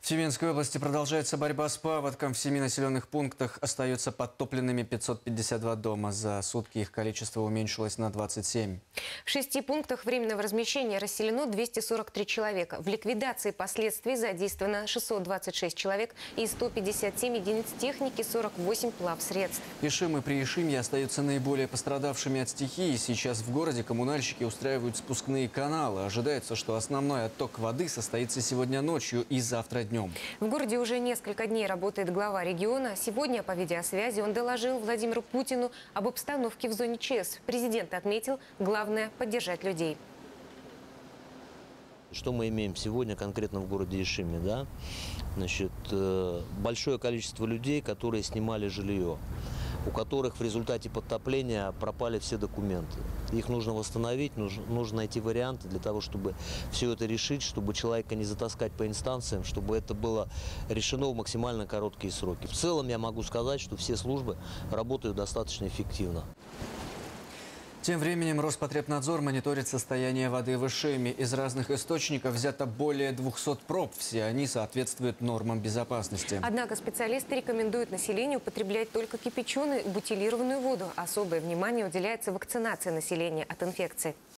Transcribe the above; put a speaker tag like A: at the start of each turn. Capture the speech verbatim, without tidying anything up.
A: В Тюменской области продолжается борьба с паводком. В семи населенных пунктах остаются подтопленными пятьсот пятьдесят два дома. За сутки их количество уменьшилось на двадцать семь.
B: В шести пунктах временного размещения расселено двести сорок три человека. В ликвидации последствий задействовано шестьсот двадцать шесть человек и сто пятьдесят семь единиц техники, сорок восемь плавсредств.
A: Ишим и Приишимье остаются наиболее пострадавшими от стихии. Сейчас в городе коммунальщики устраивают спускные каналы. Ожидается, что основной отток воды состоится сегодня ночью и завтра днем.
B: В городе уже несколько дней работает глава региона. Сегодня по видеосвязи он доложил Владимиру Путину об обстановке в зоне ЧС. Президент отметил, главное – поддержать людей.
C: Что мы имеем сегодня конкретно в городе Ишиме, да? Значит, большое количество людей, которые снимали жилье, у которых в результате подтопления пропали все документы. Их нужно восстановить, нужно, нужно найти варианты для того, чтобы все это решить, чтобы человека не затаскать по инстанциям, чтобы это было решено в максимально короткие сроки. В целом я могу сказать, что все службы работают достаточно эффективно.
A: Тем временем Роспотребнадзор мониторит состояние воды в Ишиме. Из разных источников взято более двухсот проб. Все они соответствуют нормам безопасности.
B: Однако специалисты рекомендуют населению употреблять только кипяченую и бутилированную воду. Особое внимание уделяется вакцинации населения от инфекции.